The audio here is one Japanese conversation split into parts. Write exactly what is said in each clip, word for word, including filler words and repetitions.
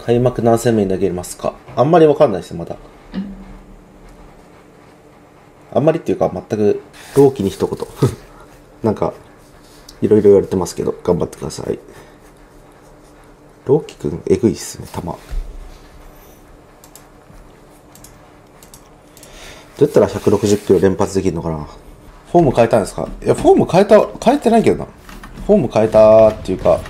開幕何戦目に投げますか？あんまりわかんないですよ、まだ。あんまりっていうか、全く、朗希に一言。なんか、いろいろ言われてますけど、頑張ってください。朗希くん、えぐいっすね、球。どうやったらひゃくろくじゅっキロ連発できるのかな。フォーム変えたんですか？いや、フォーム変えた、変えてないけどな。フォーム変えたっていうか、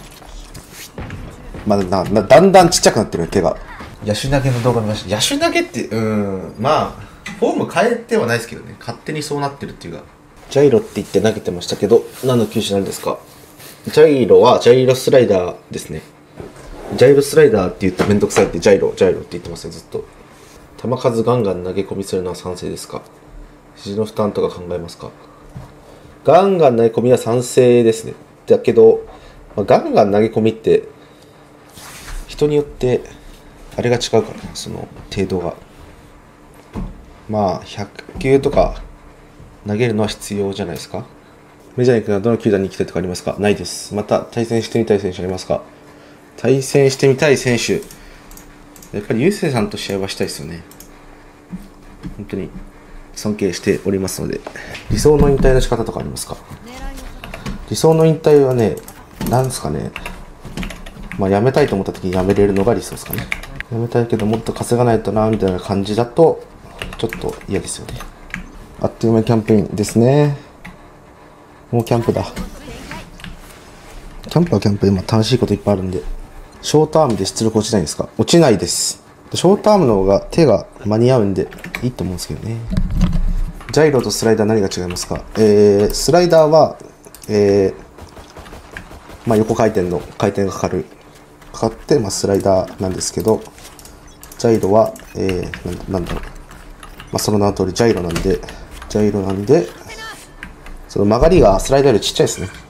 まあ、な、な、だんだんちっちゃくなってる、手が。野手投げの動画見ました。野手投げって、うーん、まあ、フォーム変えてはないですけどね。勝手にそうなってるっていうか。ジャイロって言って投げてましたけど、何の球種なんですか？ジャイロは、ジャイロスライダーですね。ジャイロスライダーって言ってめんどくさいって、ジャイロ、ジャイロって言ってますよ、ずっと。球数ガンガン投げ込みするのは賛成ですか？肘の負担とか考えますか？ガンガン投げ込みは賛成ですね。だけど、まあ、ガンガン投げ込みって、人によって、あれが違うからな、その程度が。まあ、ひゃくきゅうとか投げるのは必要じゃないですか。メジャーに行くのはどの球団に行きたいとかありますか？ないです。また対戦してみたい選手ありますか？対戦してみたい選手。やっぱりゆうせいさんと試合はしたいですよね。本当に尊敬しておりますので。理想の引退の仕方とかありますか？理想の引退はね、なんですかね。まあ辞めたいと思った時に辞めれるのが理想ですかね。辞めたいけどもっと稼がないとなみたいな感じだとちょっと嫌ですよね。あっという間にキャンプインですね。もうキャンプだ。キャンプはキャンプでまあ楽しいこといっぱいあるんで。ショートアームで出力落ちないですか？落ちないです。ショートアームの方が手が間に合うんでいいと思うんですけどね。ジャイロとスライダー何が違いますか？えー、スライダーは、えー、まあ横回転の回転がかかる。かかって、まあ、スライダーなんですけど、ジャイロは、えー、な, なんだろう。まあその名の通りジャイロなんで、ジャイロなんで、その曲がりがスライダーよりちっちゃいですね。